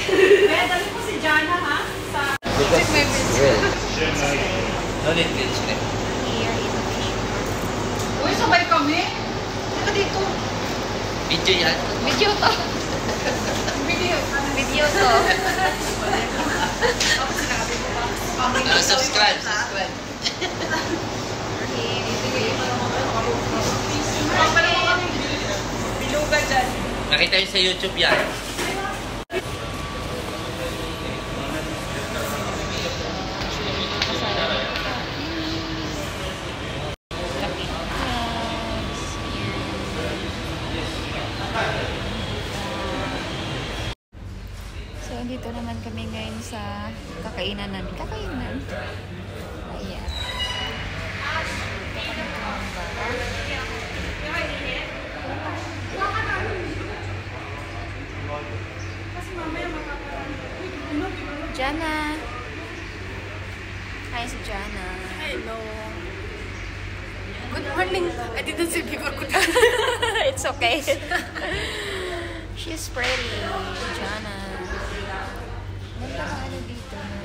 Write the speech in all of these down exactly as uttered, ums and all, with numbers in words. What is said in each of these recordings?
Kaya dali po si Jana ha? Sa... Check my message. No need to check. Uy, sabay kami. Dito dito. Video yan. Video to. Video. Video to. Uh, subscribe, subscribe. Bilugan dyan. Nakita yun sa YouTube yan. So, dito naman kami ngayon sa kakainan namin. Kakainan? Ayan. Dito kami tumamba. Jana. Hi, si Jana. Hello. Good morning. I didn't say before good It's okay. She's pretty. Jana. Ganda ka ano dito, no?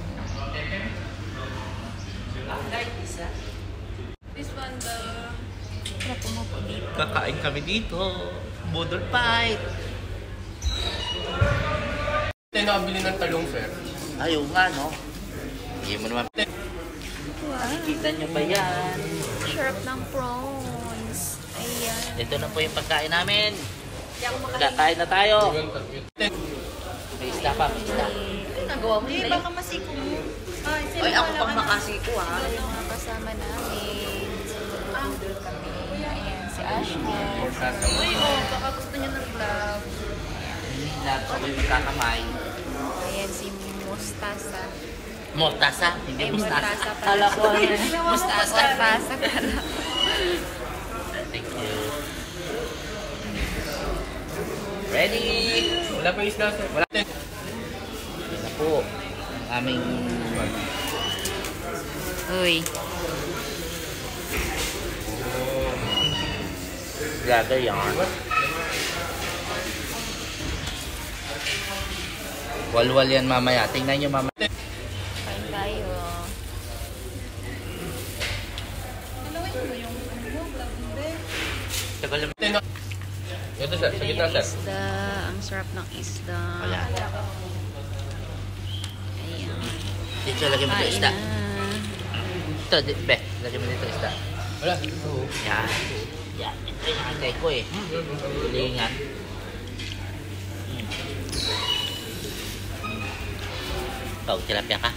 This one, the... Tara, pumupo dito. Kakain kami dito. Budol fight. Tayo nakabili ng talong, sir. Ayaw nga, no? Hindi mo naman. Wow. Kita nyo ba yan? Sarap ng prawns. Ayan. Ito na po yung pagkain namin. Hindi ako makain. Kakain na tayo. May isda pa, may isda. Nagawa mo Hindi, baka masiko mo. Ay, Oy, ako pang makasiko ha. Yung mga kasama namin. Ah. Sinudol kami. Ayan, si Ashley. Uy, oh, baka gusto niya ng glove. Lahat ako yung kakamay. Ayan, si Mustasa. Mortasa, hindi Ay, mustasa. Mustasa pala. Kala ko ano. Mustasa. Mustasa pala. Thank you. Ready? Wala pa yung isla, sir. Wala. Yan na po. Ang aming... Uy. Grabe yan. Walwal yan mamaya. Tingnan nyo mamaya. Kain tayo. Dalawin mo yung ano mo, glove mo, be. Tagal naman. Ito, sir. Sa gitna, sir. Isda. Ang sarap ng isda. Wala. Ayan. Dito, lagyan mo ito Kain isda. na. Ito, di- be. Lagyan mo dito isda. Wala. Oo. Yan. Yan. Ito yung hintay ko eh. Tulingan. Hmm. Ikaw, tilapia ka.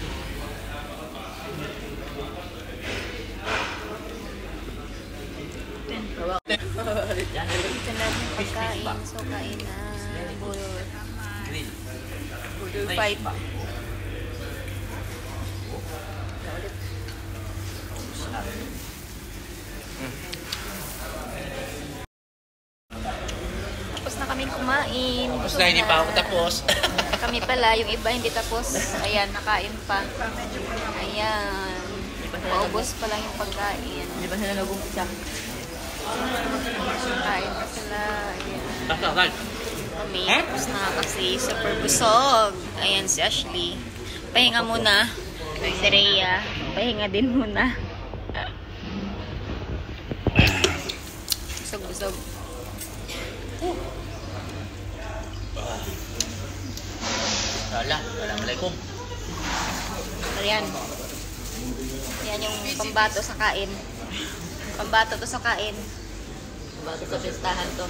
Yan. Ito na yung pagkain. So, kain na. Budol. Grill. Budol fight. Tapos na kaming kumain. Tapos na, hindi pa ako tapos. Kami pala, yung iba hindi tapos. Ayan, nakain pa. Ayan. Paubos pa lang yung pagkain. Di ba sila nag-umpisa? Kain pa sila. Ayan. Tagal. Kami, tapos na kasi super busog. Ayan si Ashley. Pahinga muna. Si Rhea, pahinga din muna. Busog-busog. Wala. Assalamualaikum. Ayan. Yan yung pambato sa kain. Pambato to sa kain. Pambato sa pistahan to.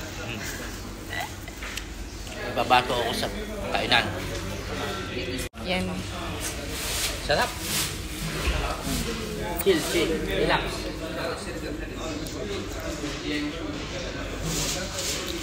Ibabato ako sa kainan. Yan. Sarap. Chill, chill. Relax.